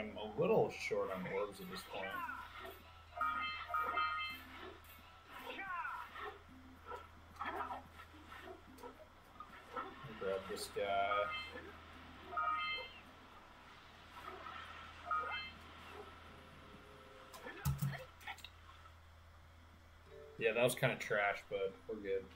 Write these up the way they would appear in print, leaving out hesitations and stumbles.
I'm a little short on orbs at this point. Grab this guy. Yeah, that was kind of trash, but we're good.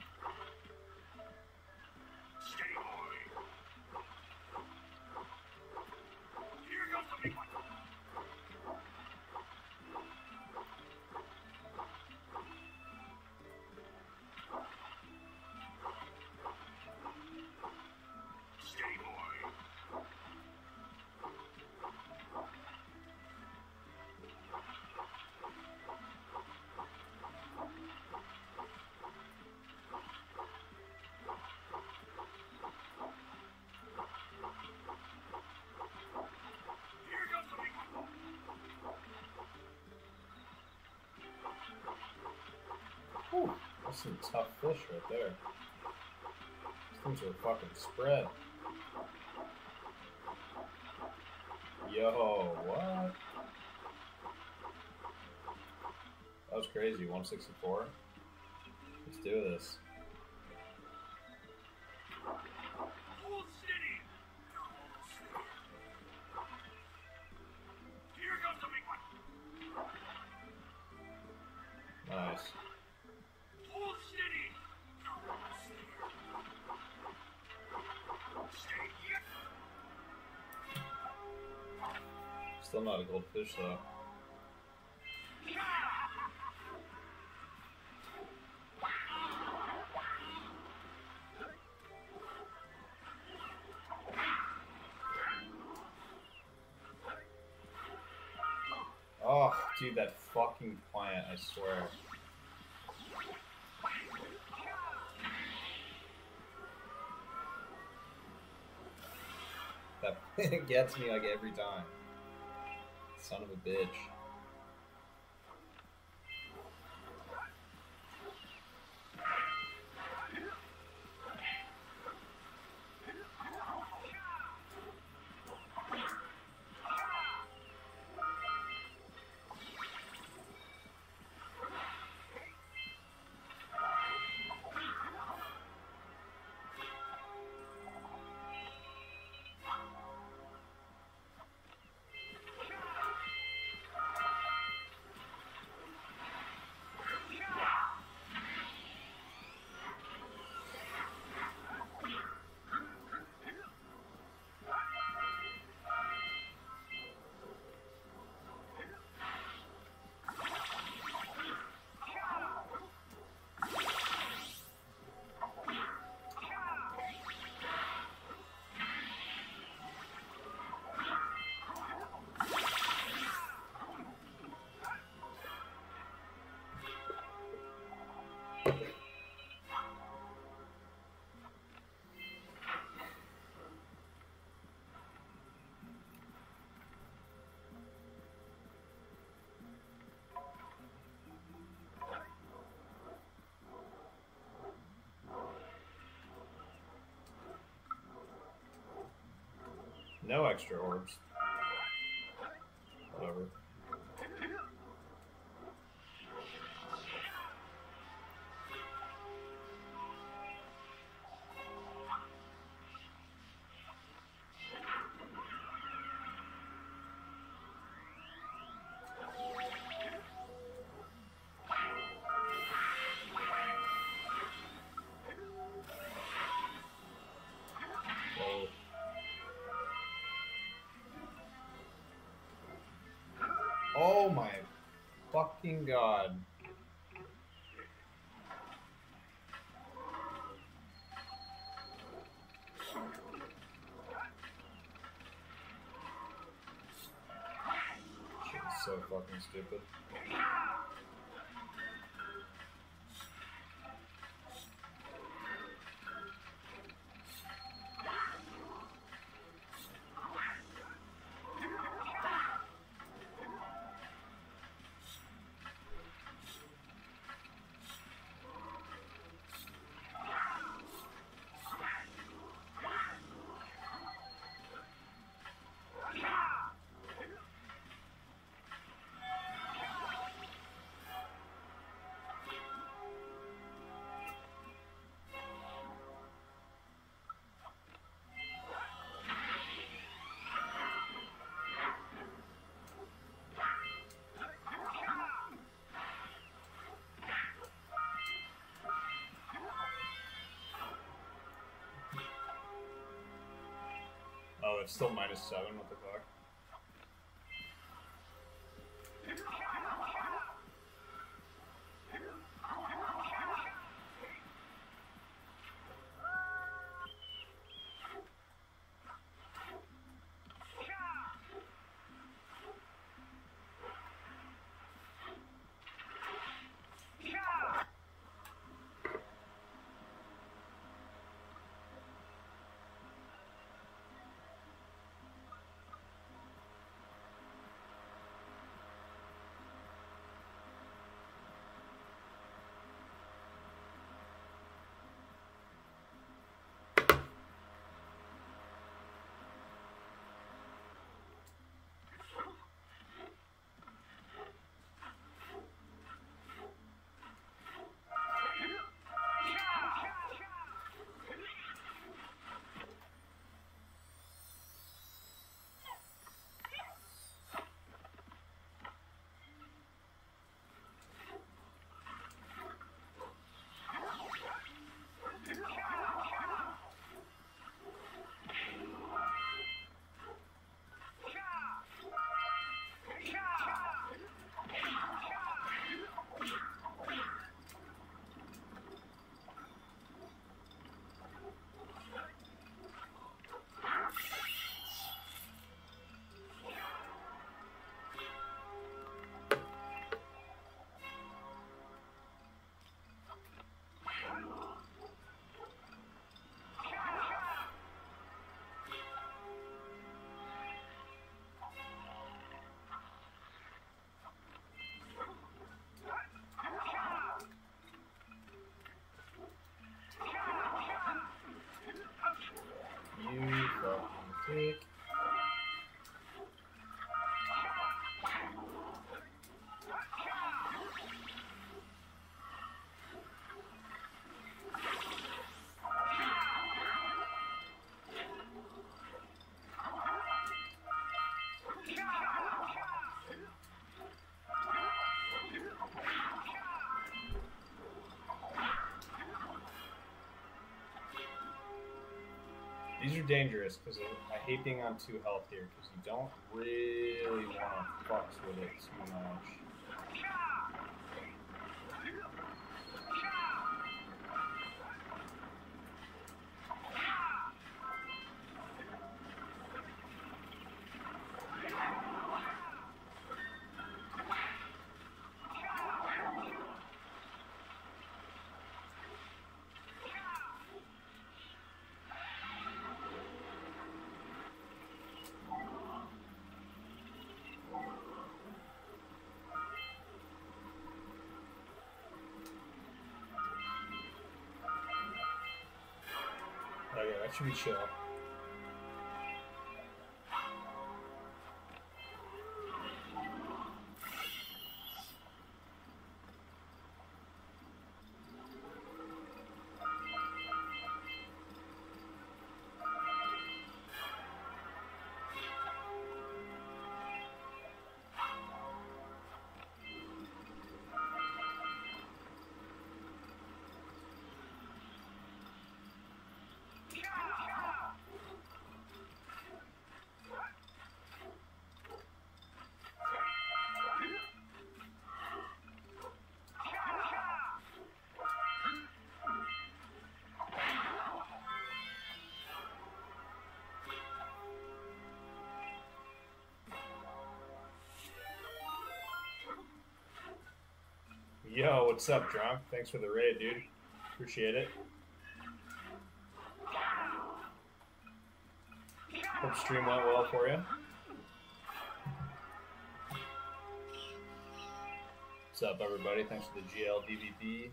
Whew, that's some tough fish right there. These things are fucking spread. Yo, what? That was crazy. 164. Let's do this. Nice. Still not a goldfish though. Oh, dude, that fucking plant, I swear. That gets me like every time. Son of a bitch. No extra orbs. Whatever. Whoa. Oh my fucking god. Shit is so fucking stupid. Oh, it's still -7. What the fuck? You fucking dick. These are dangerous because I hate being on 2 health here because you don't really want to fuck with it too much. Okay, that should be chill. Yo, what's up, Drunk? Thanks for the raid, dude. Appreciate it. Hope stream went well for you. What's up, everybody? Thanks for the GL DVP.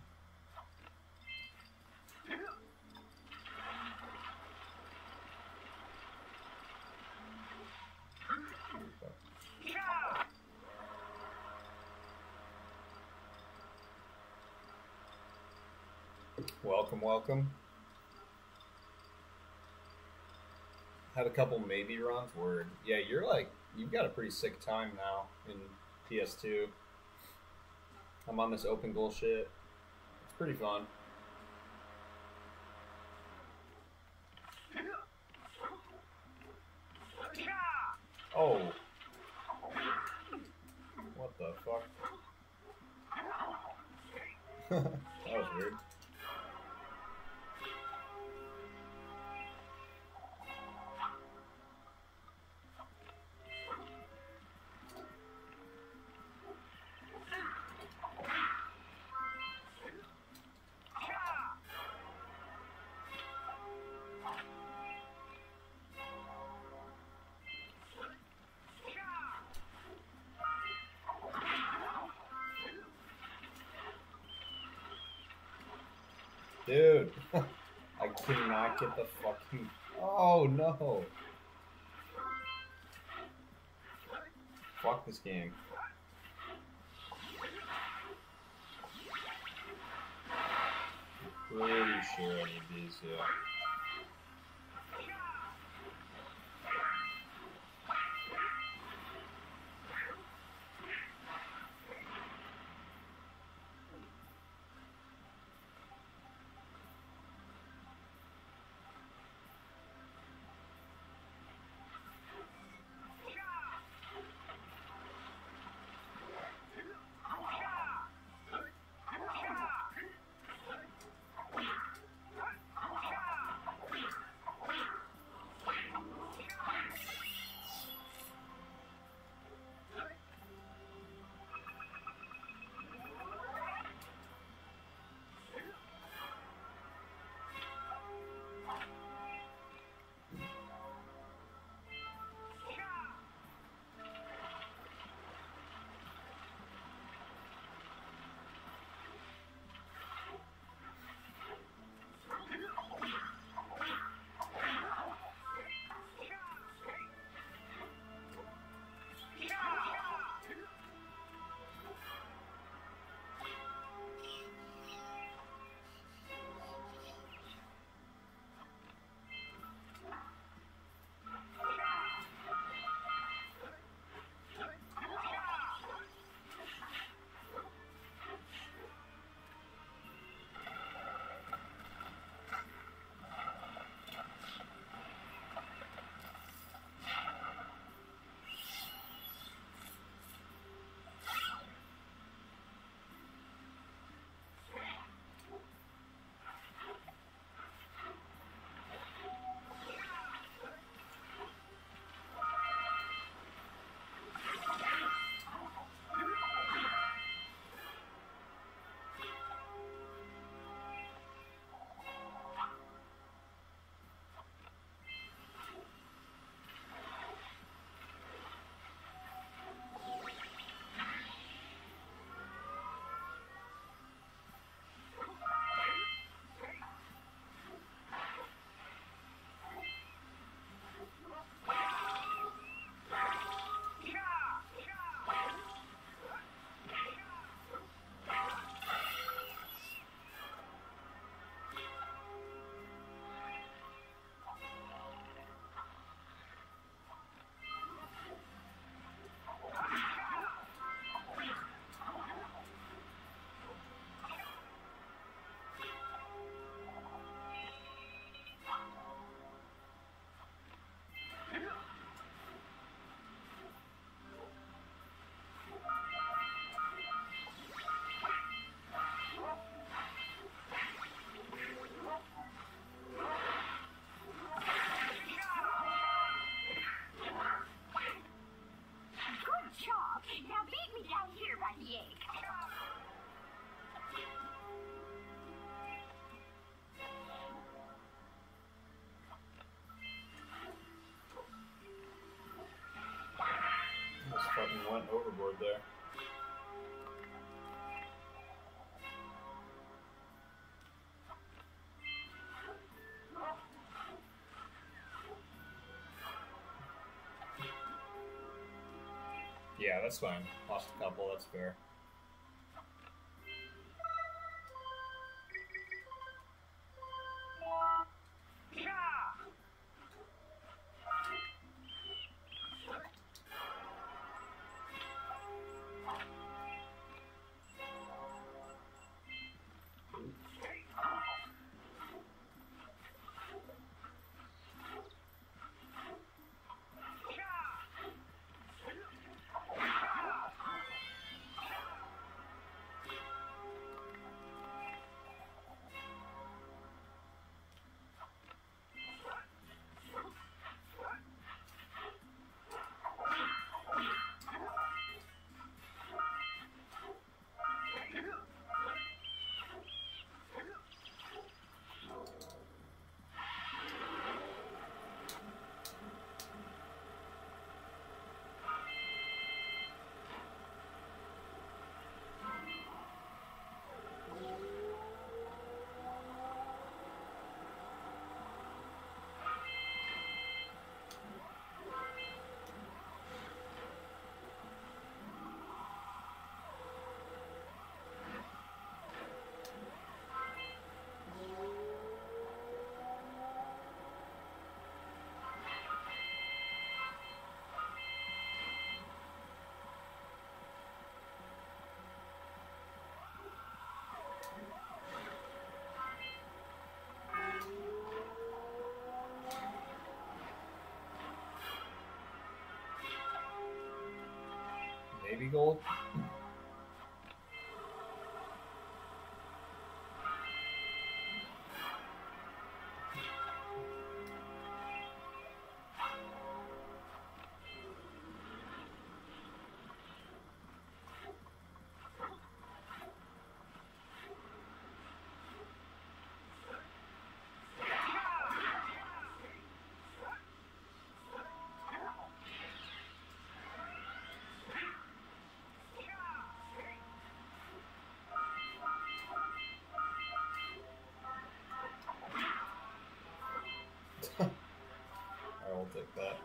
Welcome, welcome. Had a couple maybe runs. Word. Yeah, you've got a pretty sick time now in PS2. I'm on this open goal shit. It's pretty fun. That was weird. Dude, I cannot get the fucking... Oh, no. Fuck this game. Pretty sure I need these, yeah. Fucking went overboard there. Yeah, that's fine. Lost a couple, that's fair. Maybe gold. I will take that.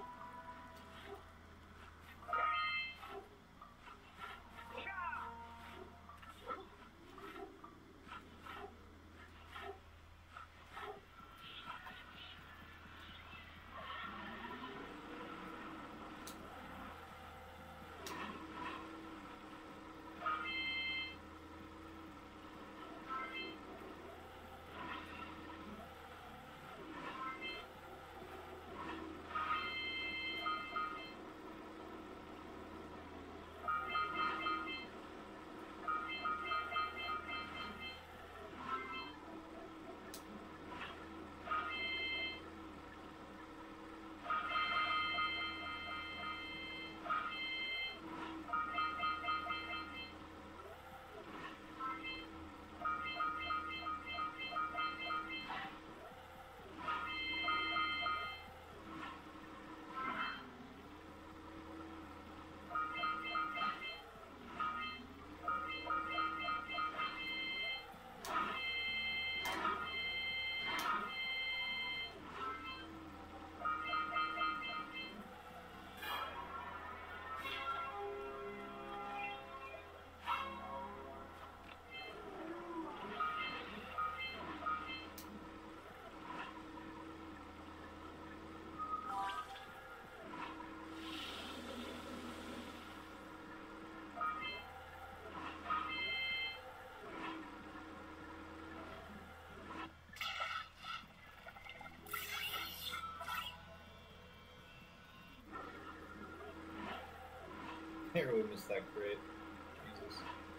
I really missed that crate. Jesus.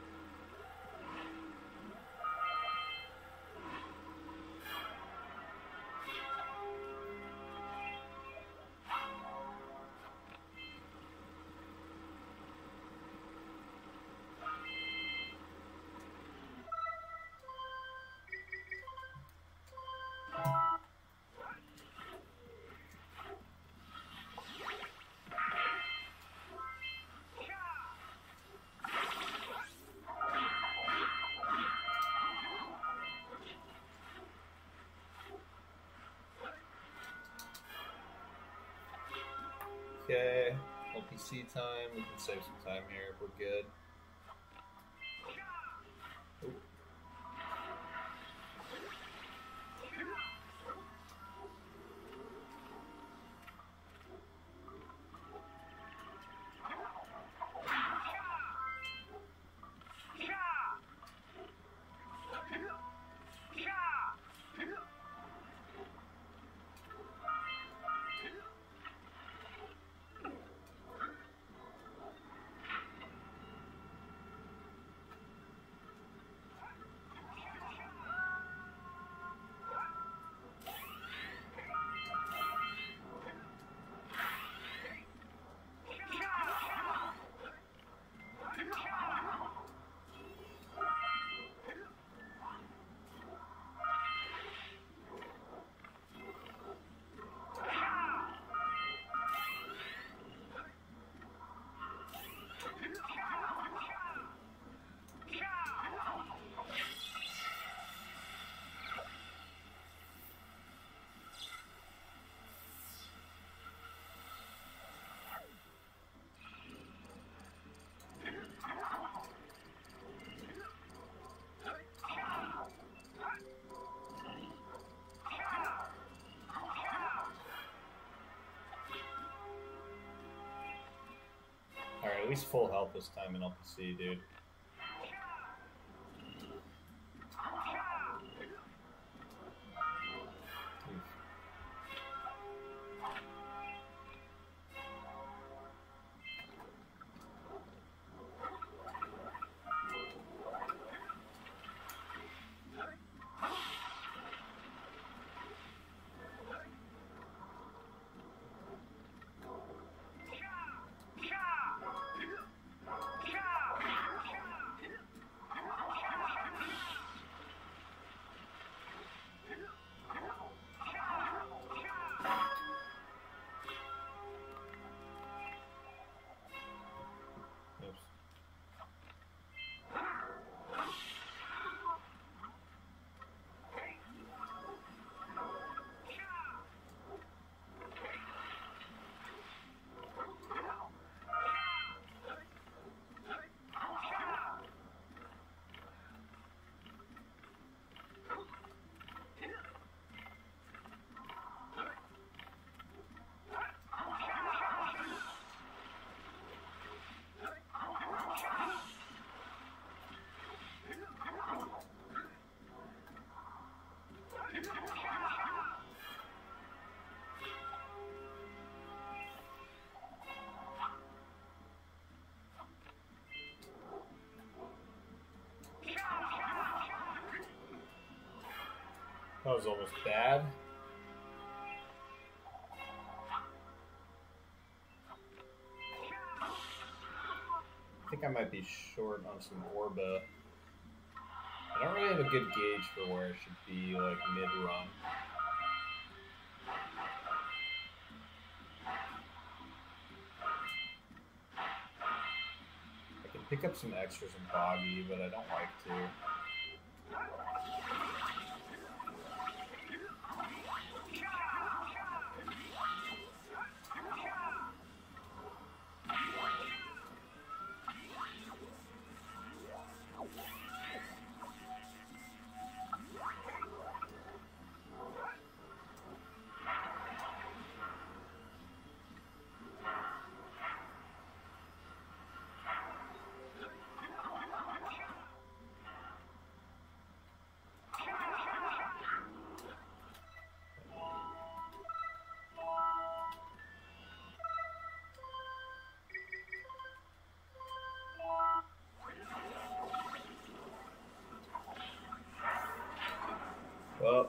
Okay, LPC time. We can save some time here if we're good. Oop. Alright, at least full health this time in LPC, dude. That was almost bad. I think I might be short on some Orba. I don't really have a good gauge for where I should be, like, mid-run. I can pick up some extras in Boggy, but I don't like to. Well,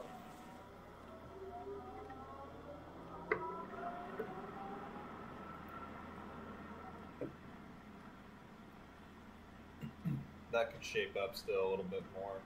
that could shape up still a little bit more.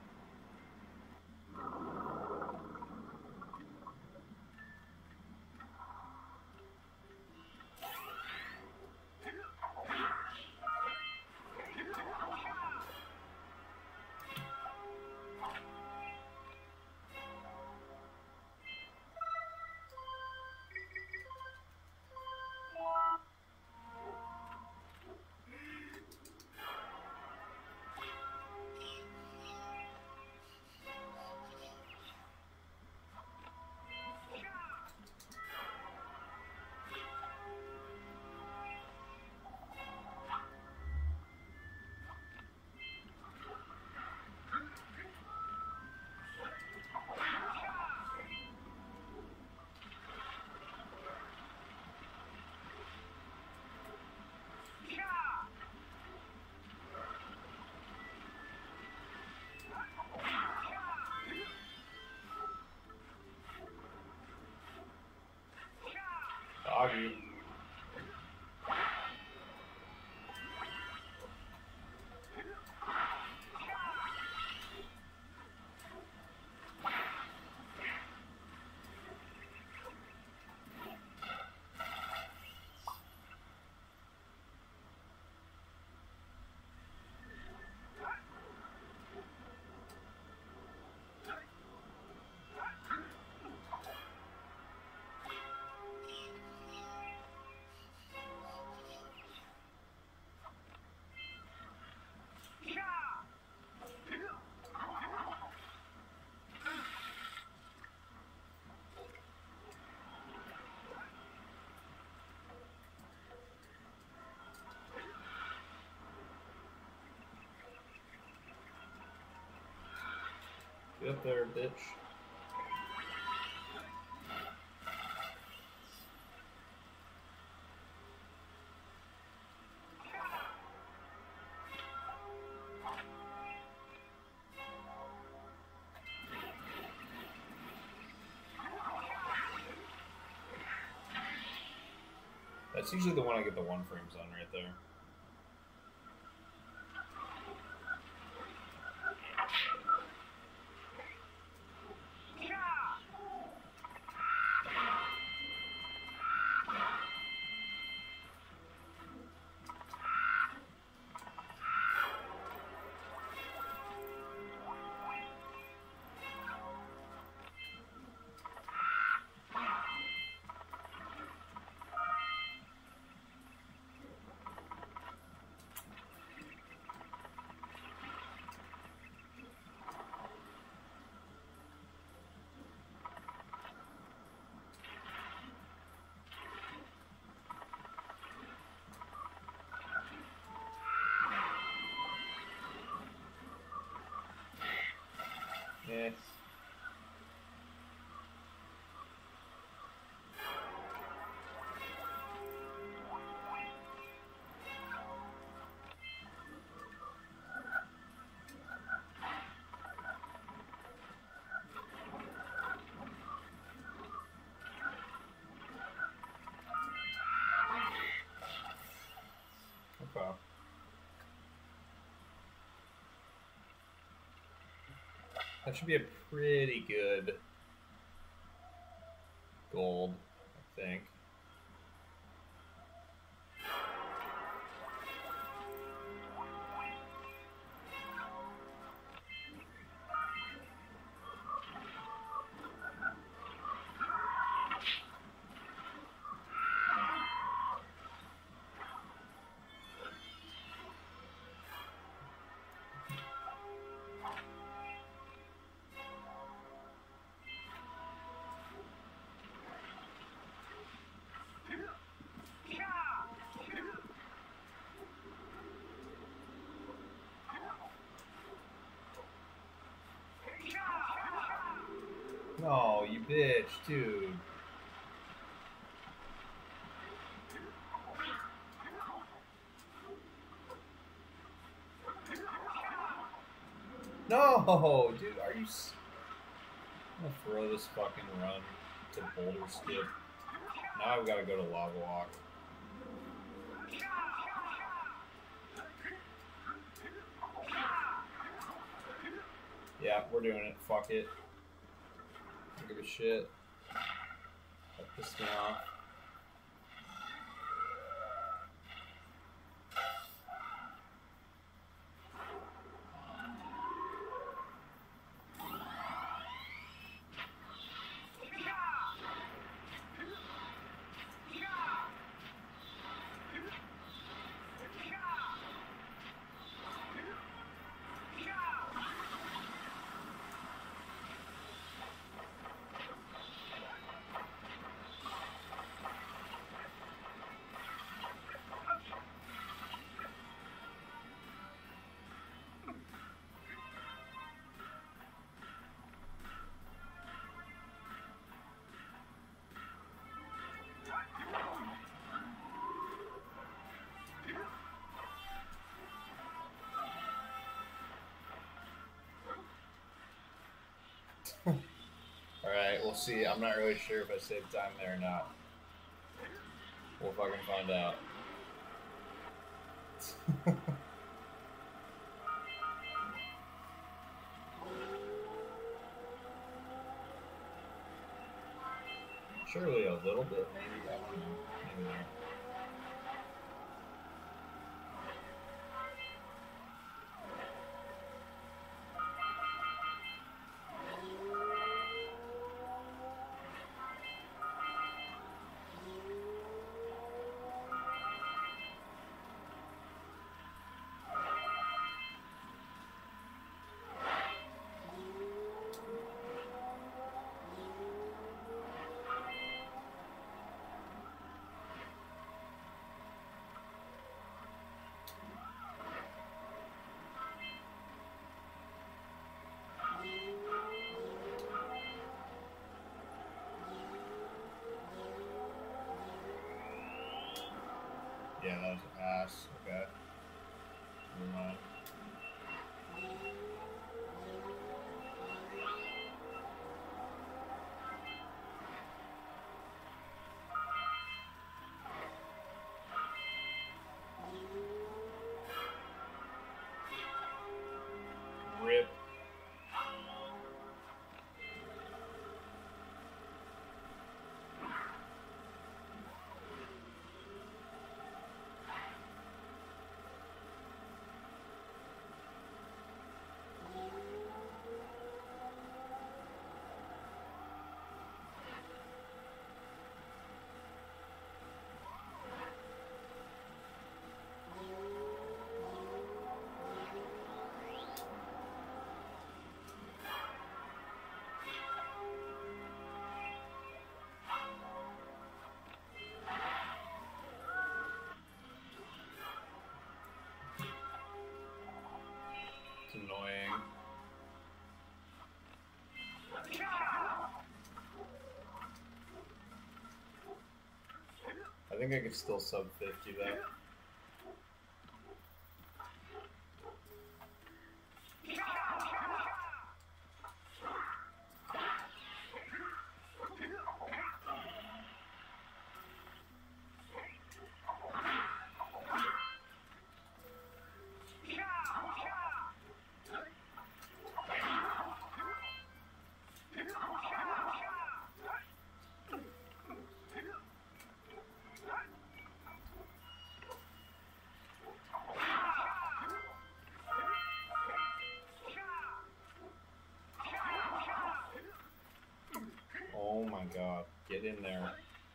Boggy. Get up there, bitch. That's usually the one I get the one frames on right there. Yeah. Okay. That should be a pretty good gold, I think. No, you bitch, dude. No, dude, are you... I'm gonna throw this fucking run to Boulder Skip. Now I've got to go to Lava Walk. Yeah, we're doing it. Fuck it. Don't give a shit. That pissed me off. Alright, we'll see. I'm not really sure if I saved time there or not. We'll fucking find out. Surely a little bit, maybe. I don't know. Maybe not. Yeah, that was an ass. Okay. Never mind. Rip. It's annoying. I think I could still sub 50 though. Get in there.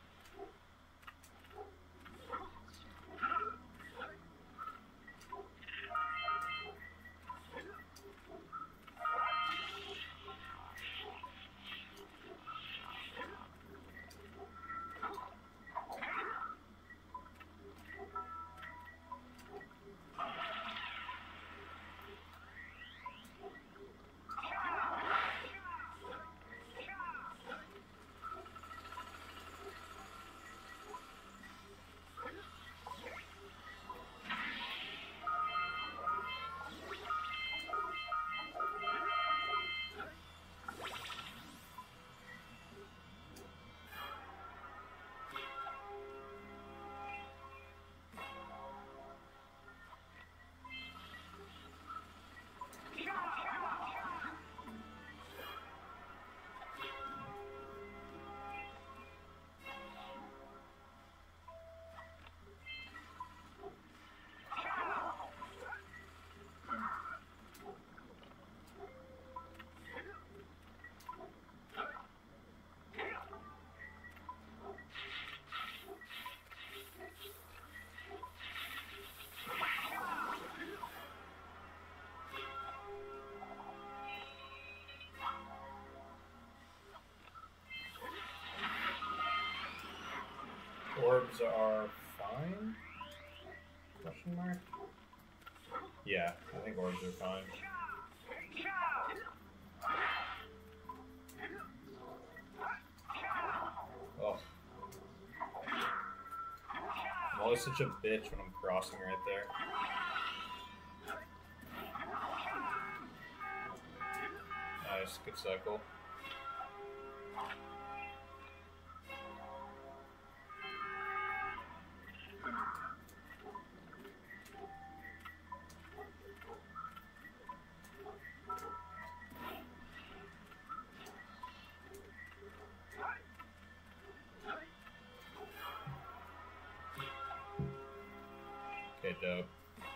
Orbs are fine? Question mark? Yeah, I think orbs are fine. Oh. I'm always such a bitch when I'm crossing right there. Nice, good cycle. Okay, dope.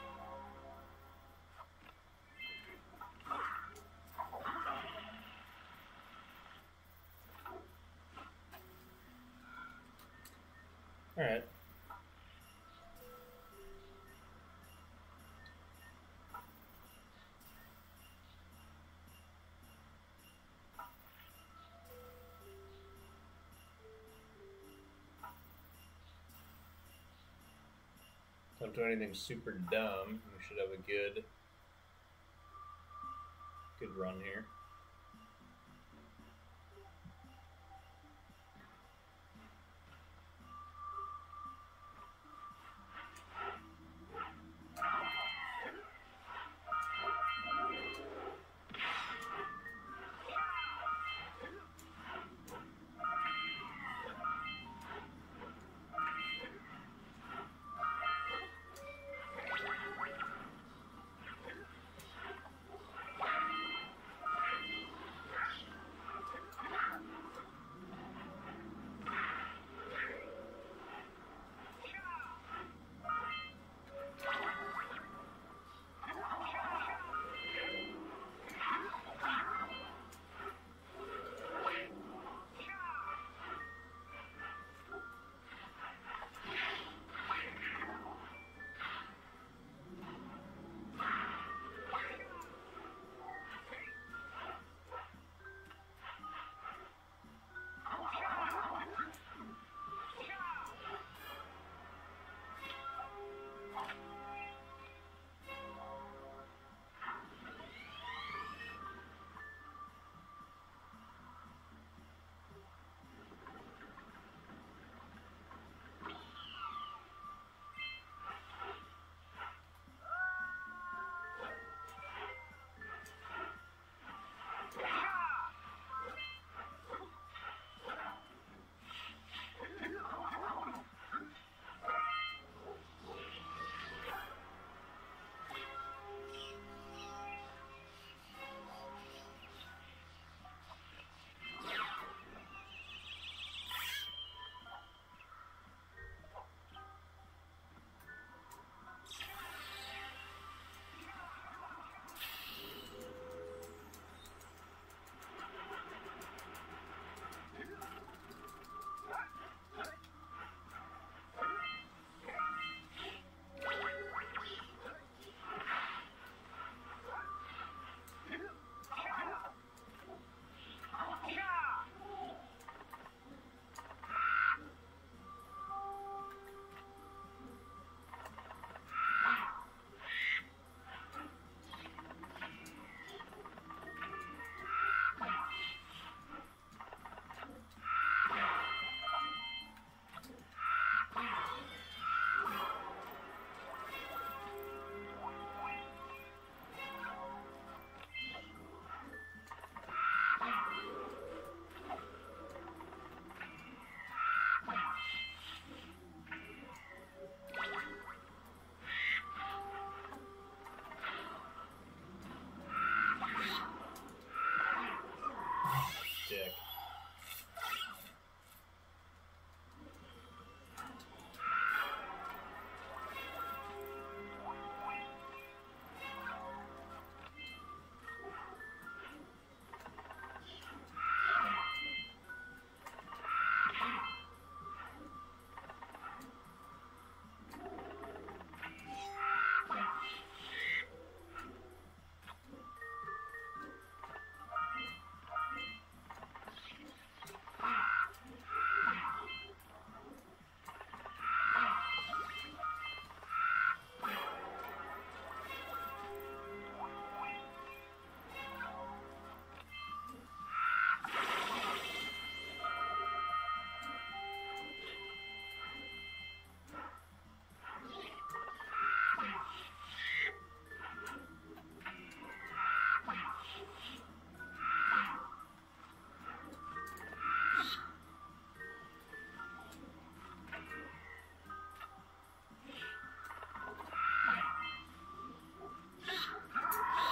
Alright. Don't do anything super dumb. We should have a good run here.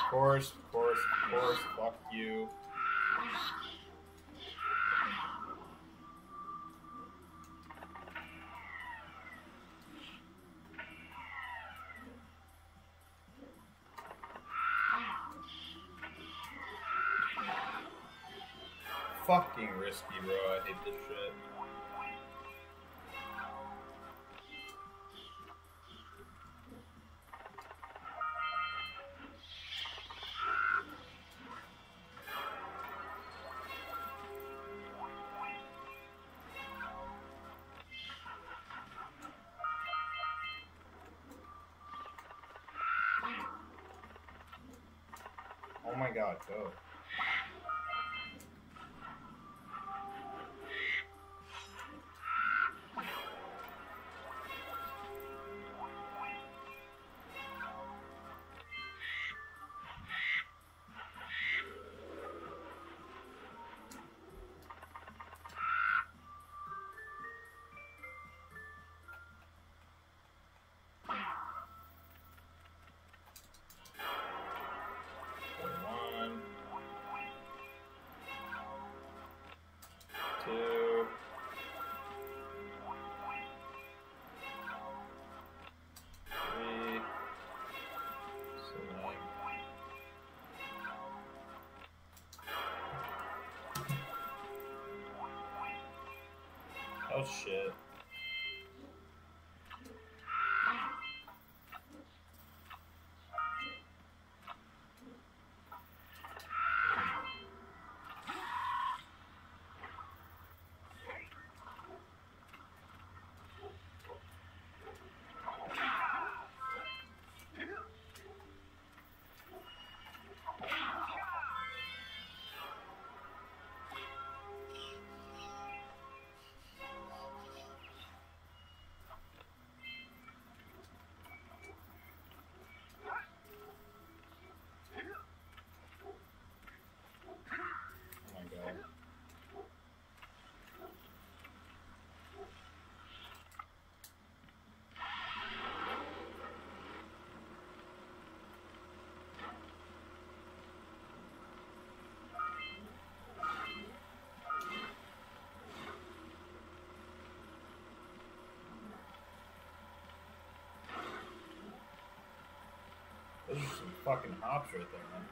course, of course, of course. Fuck you. Fucking risky, bro. I hate this shit. Oh my god, go. Oh shit. Those are some fucking hops right there, man.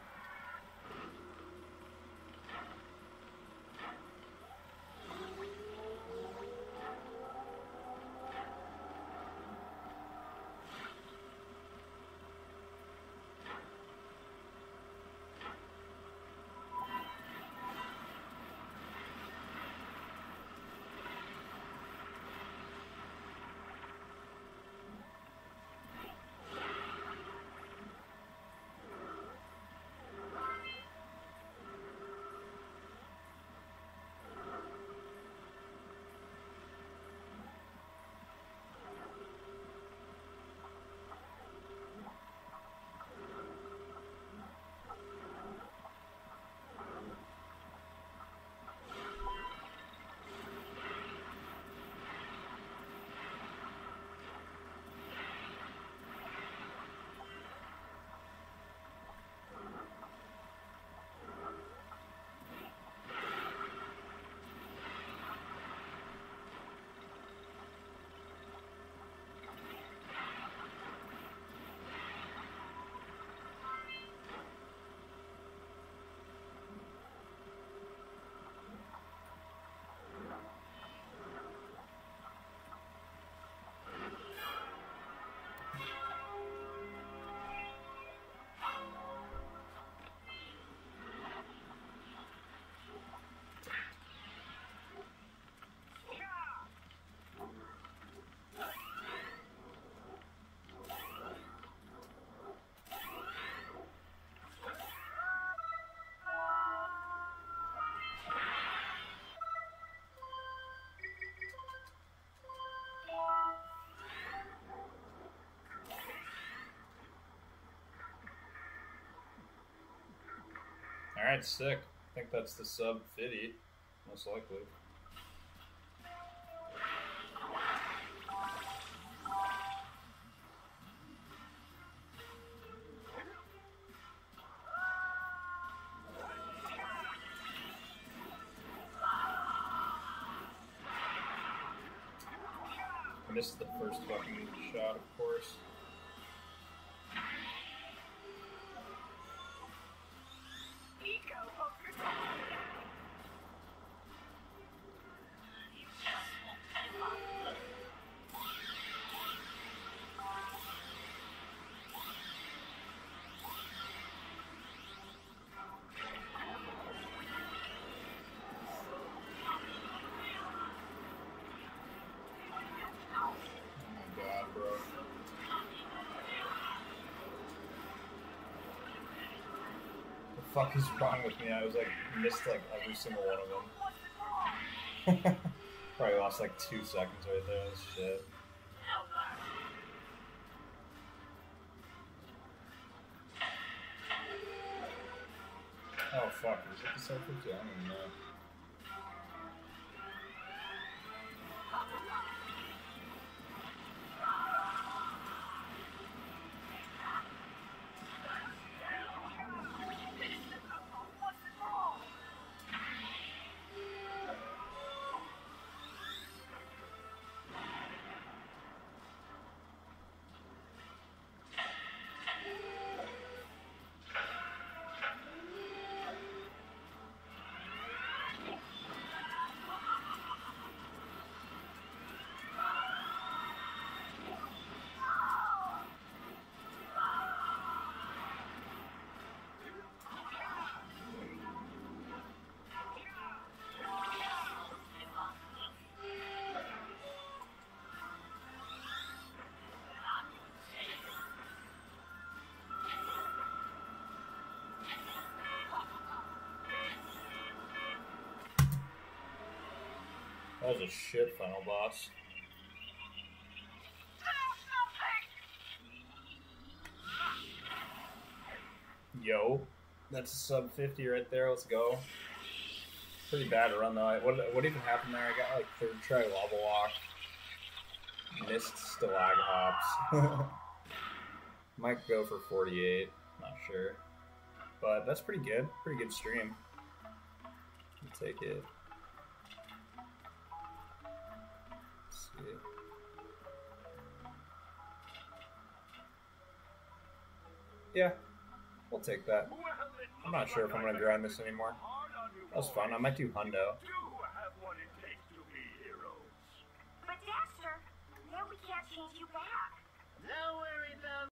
Alright, sick. I think that's the sub 50, most likely. Missed the first fucking shot, of course. What the fuck is wrong with me? I was like, missed like every single one of them. Probably lost like 2 seconds right there. That's shit. Oh fuck, is it the side 50? I don't even know. That was a shit final boss. Yo, that's a sub 50 right there. Let's go. Pretty bad run though. What even happened there? I got like third try lava walk. Missed stalag hops. Might go for 48. Not sure. But that's pretty good. Pretty good stream. I'll take it. Yeah, we'll take that. I'm not sure if I'm going to grind this anymore. That was fun. I might do hundo. But Dexter, now we can't change you back. No worries.